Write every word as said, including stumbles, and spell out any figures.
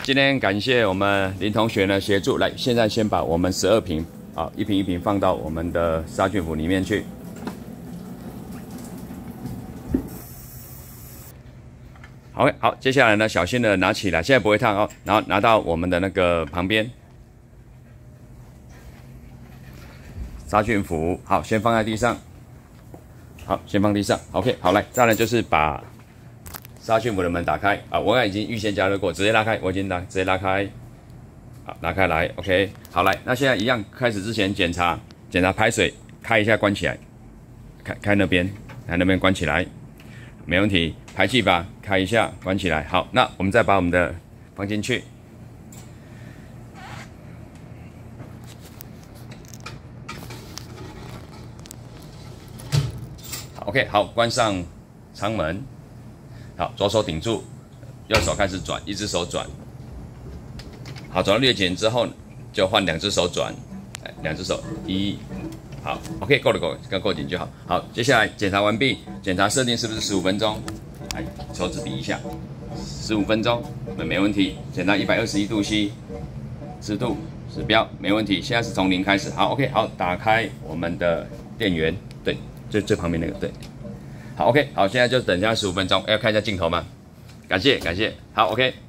今天感谢我们林同学呢协助，来，现在先把我们十二瓶啊，一瓶一瓶放到我们的杀菌釜里面去。好，好，接下来呢，小心的拿起来，现在不会烫哦，然后拿到我们的那个旁边。 杀菌釜，好，先放在地上。好，先放地上。OK， 好，来，再来就是把杀菌釜的门打开啊，我刚才已经预先加热过，直接拉开，我已经拉，直接拉开。好，拉开来 ，OK， 好，来，那现在一样，开始之前检查，检查排水，开一下，关起来，开开那边，开那边关起来，没问题。排气阀开一下，关起来。好，那我们再把我们的放进去。 OK， 好，关上舱门。好，左手顶住，右手开始转，一只手转。好，转到略紧之后，就换两只手转，两只手，一，好 ，OK， 够了够了，刚够紧就好。好，接下来检查完毕，检查设定是不是十五分钟？哎，手指比一下，十五分钟，没没问题。检查一百二十一度 C， 湿度指标没问题。现在是从零开始，好 ，OK， 好，打开我们的电源，对。 最最旁边那个对，好 OK， 好，现在就等一下十五分钟，要看一下镜头吗？感谢感谢，好 OK。